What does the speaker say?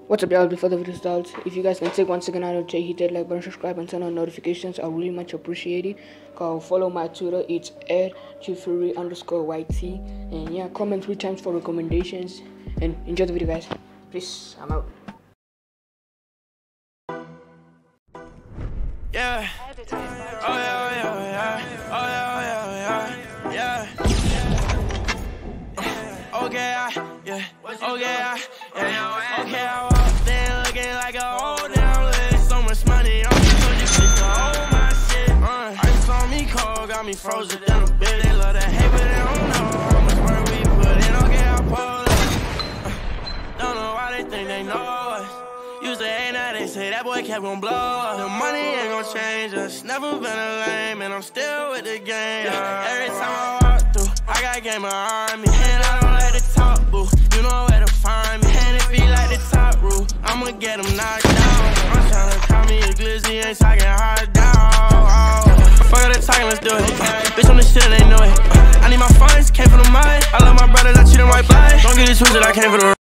What's up, y'all? Before the results, if you guys can take 1 second out of hit that like button, subscribe, and turn on notifications, I really much appreciate it. Follow my Twitter, it's @Chifuri_YT, and yeah, comment 3 times for recommendations, and enjoy the video, guys. Peace. I'm out. Yeah. Oh yeah, oh yeah, oh yeah. Oh yeah, oh yeah, oh yeah. Okay, yeah. Okay, okay, I walked in looking like a old damn list. So much money on me, so you can hold my shit. Ice on me cold, got me frozen in a bit. They love to hate, but they don't know how much work we put in. Okay, I pull up. Don't know why they think they know us. Used to hate, now they say that boy kept gon' blow up. The money ain't gon' change us. Never been a lame, and I'm still with the game. Every time I walk through, I got game behind me. And I don't like to talk, boo. You know where to find me. And if he like the top rule, I'ma get him knocked down. I'm tryna call me a glizzy, ain't talking hard down. Fuck all that talking, let's do it. Bitch, I'm the shit and they know it. I need my funds, came from the mud. I love my brothers, I treat them right by. Don't get it twisted, I came from the